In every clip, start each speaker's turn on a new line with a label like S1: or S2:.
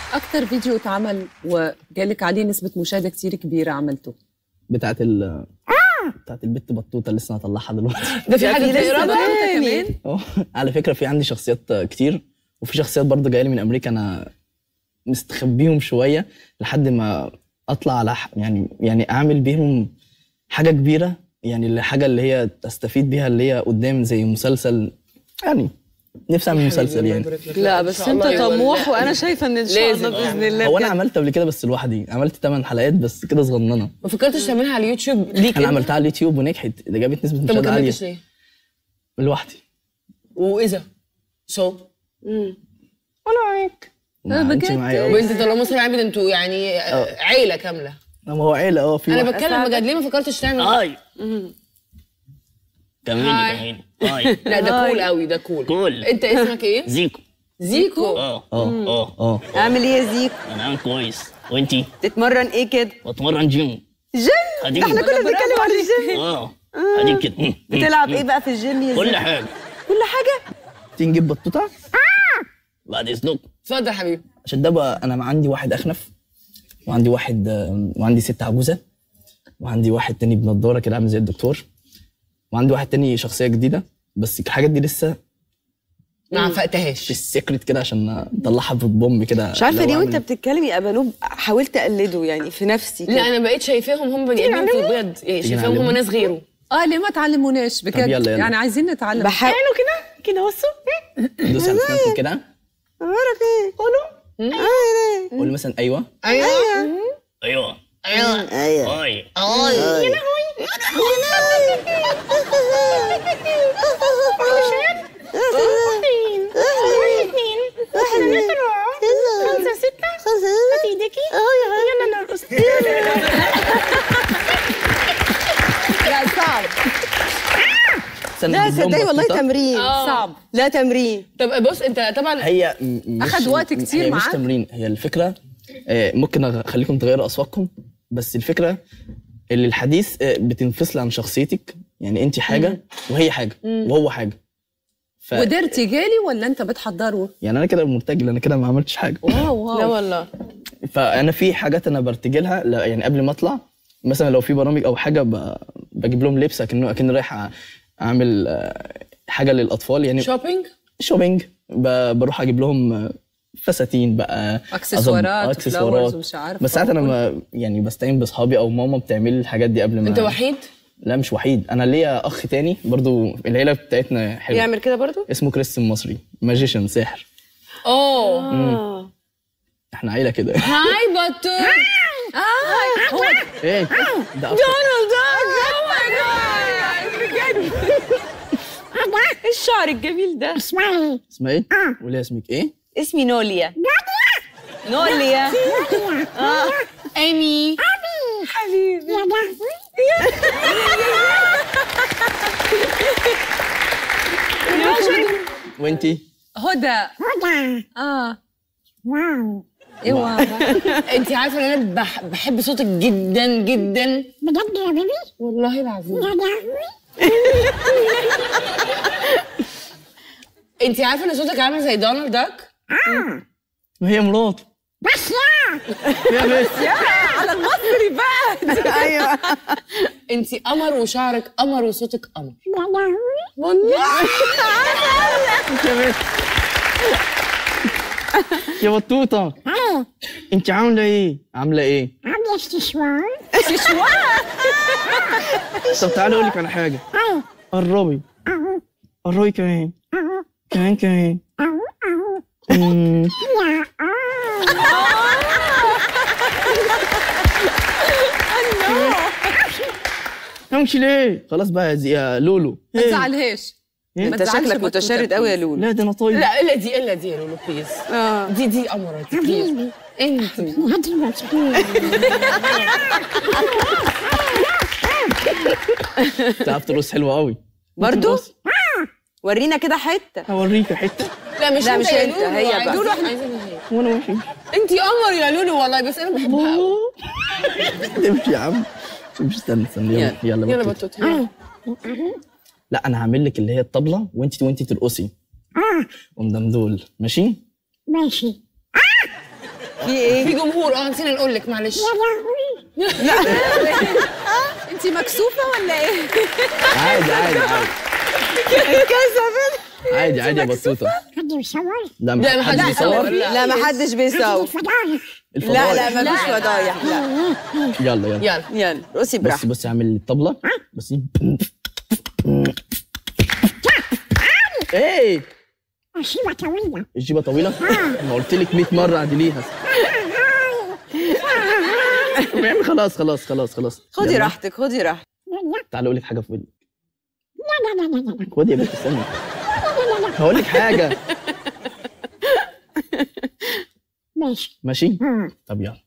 S1: اكتر فيديو اتعمل وجالك عليه نسبه مشاهده كتير كبيره عملته؟
S2: بتاعت البت بطوطه اللي لسه هطلعها دلوقتي.
S3: ده في حاجه
S1: بطوطه كمان؟
S2: على فكره في عندي شخصيات كتير، وفي شخصيات برضه جايه لي من امريكا انا مستخبيهم شويه لحد ما اطلع على يعني اعمل بيهم حاجه كبيره، يعني الحاجه اللي هي استفيد بيها اللي هي قدام زي مسلسل، يعني نفسي اعمل مسلسل يعني.
S4: لا بس انت طموح وانا شايفه ان شاء الله باذن الله.
S2: هو انا عملت قبل كده بس لوحدي، عملت 8 حلقات بس كده صغننه.
S3: ما فكرتش تعملها على اليوتيوب ليك؟
S2: انا عملتها على اليوتيوب ونجحت، ده جابت نسبه مشاهده عاليه.
S3: طب ما كملتش ليه؟
S2: لوحدي.
S3: واذا
S2: انا معاك انت معايا.
S3: وانت طالما مصري عابد انتوا يعني عيله كامله.
S2: ما هو عيله في
S3: انا بتكلم بجد، ليه ما فكرتش تعمل؟
S5: هاي كمان
S3: لا ده كول قوي، ده كول. انت اسمك ايه؟
S5: زيكو.
S3: زيكو؟
S4: اعمل ايه يا زيكو؟
S5: انا عامل كويس. وانتي؟
S4: تتمرن ايه كده؟
S5: بتمرن جيم.
S4: احنا كنا بنتكلم عن الجيم.
S5: اديك كده.
S4: بتلعب ايه بقى في الجيم يا زيكو؟
S5: كل حاجه.
S4: كل حاجه؟
S2: تيجي نجيب بطوطه؟
S5: بعد اذنك.
S3: اتفضل يا حبيبي.
S2: عشان ده بقى انا عندي واحد اخنف، وعندي ست عجوزه، وعندي واحد تاني بنضاره كده عامل زي الدكتور، وعندي واحد تاني شخصيه جديده، بس الحاجات دي لسه
S3: ما عفقتهاش
S2: في السيكريت كده عشان اطلعها في بوم كده.
S4: مش عارفه ليه وانت بتتكلم يا بنوب حاولت اقلده يعني في نفسي كده.
S3: لا انا بقيت شايفاهم هم بني ادمين في بجد، يعني شايفاهم هم ناس غيره.
S1: ليه ما تعلموناش بجد؟
S2: يلا.
S1: يعني عايزين نتعلم.
S4: بحاول
S3: كده بصوا
S2: دوسي على اسنانكم كده.
S4: اعرف ايه؟
S2: قولي مثلا ايوه.
S5: ايوه
S4: ايوه
S5: هاي
S3: يا لهوي
S1: لا صعب.
S4: لا صدقني والله تمرين
S1: صعب.
S4: لا تمرين.
S3: طب بص انت طبعا
S2: هي
S1: اخد وقت كتير
S2: هي
S1: معاك.
S2: مش تمرين، هي الفكره ممكن اخليكم تغيروا اصواتكم، بس الفكره اللي الحديث بتنفصل عن شخصيتك، يعني انت حاجه وهي حاجه وهو حاجه.
S1: ودرتي جالي ولا انت بتحضره؟
S2: يعني انا كده مرتجل، انا كده ما عملتش حاجه.
S1: واو
S4: لا والله.
S2: فانا في حاجات انا برتجلها يعني قبل ما اطلع، مثلا لو في برامج او حاجه بجيب لهم لبس اكني رايح اعمل حاجه للاطفال، يعني شوبينج. بروح اجيب لهم فساتين بقى،
S1: اكسسوارات ومش عارف.
S2: بس ساعات انا يعني بستعين باصحابي او ماما بتعمل لي الحاجات دي قبل ما.
S3: انت وحيد؟
S2: لا مش وحيد، انا ليا اخ تاني برضو، العيله بتاعتنا حلوه.
S4: يعمل كده برضو؟
S2: اسمه كريستيان مصري، ماجيشن ساحر. احنا عيله كده.
S3: هاي بطوط.
S1: هو
S2: ايه ده؟
S3: دونالد داك. ماي جاد
S4: ايه الشعر الجميل ده؟
S2: اسمها ايه؟ قولي اسمك ايه؟
S4: اسمي نوليا. نوليا.
S3: ايمي
S4: حبيبي.
S2: وانتي؟
S1: هدى. ايه واو.
S3: انت عارفه ان انا بحب صوتك جدا جدا.
S6: بجد يا بيبي؟
S3: والله العظيم. انت عارفه ان صوتك عامل زي دونالد داك؟
S2: وهي مراته.
S6: بس
S2: يا بس
S1: على المصري بقى.
S4: ايوه.
S3: انت قمر وشعرك قمر وصوتك قمر.
S6: والله
S2: يا بطوطه انت عامله ايه؟ عامله
S6: استشوار.
S2: طب تعالي اقول لك على حاجه. قربي كمان. كمان امشي ليه؟ خلاص بقى يا لولو.
S1: ما تزعلهاش.
S4: انت شكلك متشرد قوي يا لولو.
S2: لا ده انا طيب.
S3: لا الا دي يا لولو بليز. دي قمرة بليز. انت
S2: بتعرف ترقص حلوه قوي
S4: برضو؟ ورينا كده حته.
S2: هوريك حته.
S3: لا مش
S4: انت، هي بقى.
S3: لولو احنا عايزين هي.
S2: وانا ماشي.
S3: انت قمر يا لولو والله، بس انا بحبها قوي.
S2: امشي يا عم. مش استنى يلا
S3: بطوط.
S2: لا انا هعمل لك اللي هي الطبله وانت ترقصي. قدام دول ماشي؟
S6: ماشي.
S4: في ايه؟
S3: في جمهور نسينا نقول لك معلش.
S1: انت مكسوفه ولا ايه؟
S2: عادي عادي عادي عادي عادي يا بطوطه.
S6: حد يصور؟
S2: لا
S3: لا،
S2: ما حدش
S3: لا،
S2: بيصور.
S4: لا ما حدش بيصور.
S6: فضايح.
S4: لا مفيش فضايح. لا
S2: يلا يلا
S3: يلا
S4: يلا رقصي براحتك.
S2: بصي اعمل الطبله. بصي ايه
S6: عشيبة طويلة.
S2: الجيبه طويله. انا قلت لك 100 مره اعدليها. خلاص خلاص خلاص خلاص.
S4: خدي
S2: يلا.
S4: راحتك خدي راحتك.
S2: تعالى اقول لك حاجه في ودنك.
S6: لا لا لا لا لا.
S2: خدي يا بنت استني. هقول لك حاجه.
S6: ماشي.
S2: ماشي طب يلا.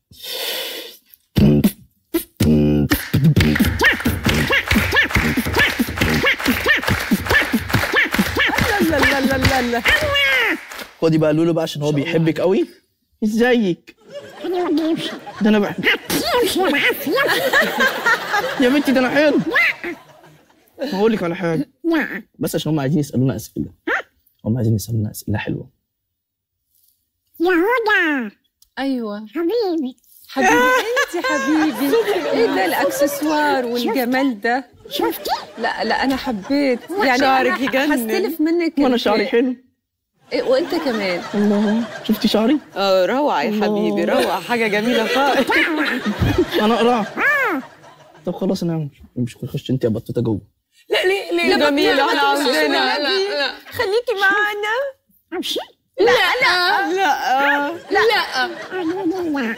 S4: لا لا لا لا لا.
S2: خدي بقى لولو بقى عشان هو بيحبك قوي. ازيك؟
S6: خليه يودي يمشي.
S2: ده انا بقى
S6: يمشي يا معفن يمشي.
S2: يا بنتي ده انا حلو. هقول لك على حاجه
S6: لا.
S2: بس عشان هم عايزين يسالونا اسئله. هم عايزين يسالونا اسئله حلوه.
S6: يا هدى
S1: ايوه
S6: حبيبي.
S1: حبيبي انت حبيبي. ايه ده الاكسسوار والجمال ده؟
S6: شفتي؟
S1: لا انا حبيت يعني.
S4: شعرك يجنن.
S1: هستلف منك
S2: وانا شعري حلو.
S1: إيه وانت كمان.
S2: الله شفتي شعري؟
S4: روعة يا حبيبي روعة. حاجة جميلة خالص.
S2: انا اقرع. طب خلاص انا مش خش انت يا بطوطه جوه.
S3: لا ليه
S4: جميلة احنا عاوزينها.
S3: لا
S1: خليكي معانا.
S6: امشي.
S4: لا
S6: قالوا لي لا.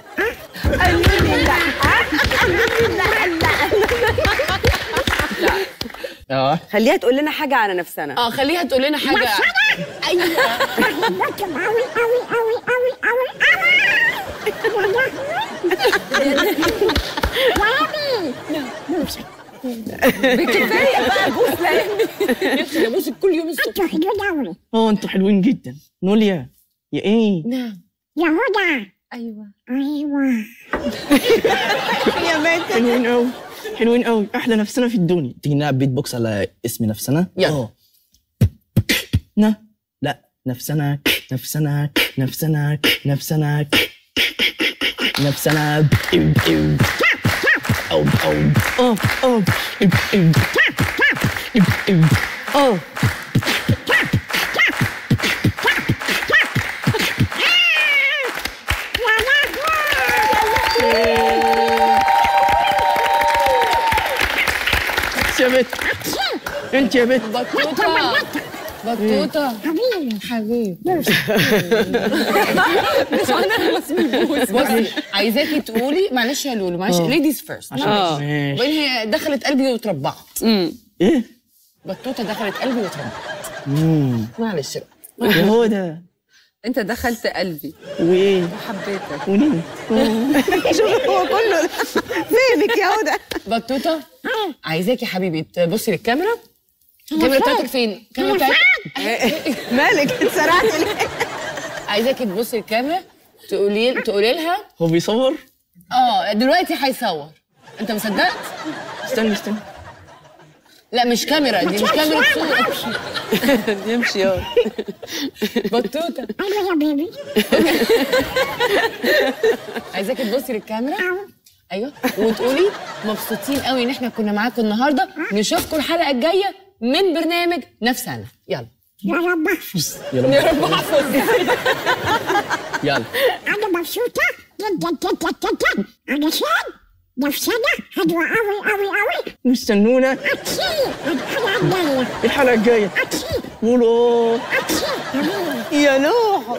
S4: خليها تقول لنا حاجة على نفسنا.
S3: خليها تقول لنا حاجه.
S6: بحبكم أوي أوي أوي أوي أوي أوي. بوسك.
S1: بكفايه بقى بوس لاني
S3: نفسي ابوسك كل يوم الصبح.
S6: أنتوا حلوين أوي.
S2: انتوا حلوين جدا. نوليا يا ايه؟
S3: نعم
S6: يا هدى.
S1: ايوه
S6: أيوة.
S4: يا بنت
S2: حلوين قوي حلوين قوي. احلى نفسنا في الدنيا. تيجي نلعب بيت بوكس على اسم نفسنا.
S3: يلا.
S2: لا نفسنا نفسنا نفسنا نفسنا نفسنا او او او او يا بنت انت يا بنت.
S3: بطوطه
S6: حبيبي.
S1: مش انا اسمي بوس.
S3: بصي عايزاكي تقولي معلش يا لولو معلش ليديز فيرست.
S2: ماشي.
S3: وبعدين هي دخلت قلبي واتربعت.
S2: ايه؟
S3: بطوطه دخلت قلبي واتربعت. معلش بقى.
S2: يا هدى
S1: انت دخلت قلبي
S2: وايه؟
S1: وحبيتك.
S2: ونين؟
S4: شوف هو كله فينك يا هدى.
S3: بطوطه عايزاكي حبيبي تبصي للكاميرا. الكاميرا بتاعتك فين؟ الكاميرا بتاعتك
S4: مالك اتسرعتي ليه؟
S3: عايزاكي تبصي للكاميرا تقولي لها
S2: هو بيصور؟
S3: دلوقتي هيصور. انت مصدقت؟
S2: استنى
S3: لا مش كاميرا دي مش كاميرا صور.
S4: يمشي يلا.
S3: بطوطه
S6: أيوة يا بيبي.
S3: عايزاكي تبصي للكاميرا. ايوه وتقولي مبسوطين قوي ان احنا كنا معاكم النهارده. نشوفكم الحلقه الجايه من برنامج نفسنا. يلا
S6: يا رب احفظ.
S3: يا رب احفظ.
S2: يلا
S6: أنا مبسوطة جدا جدا جدا علشان نفسنا حلوة أوي أوي أوي.
S2: واستنونا
S6: أكيد الحلقة الجاية.
S2: الحلقه الجايه.
S6: أكيد
S2: قولوا
S4: يا نوح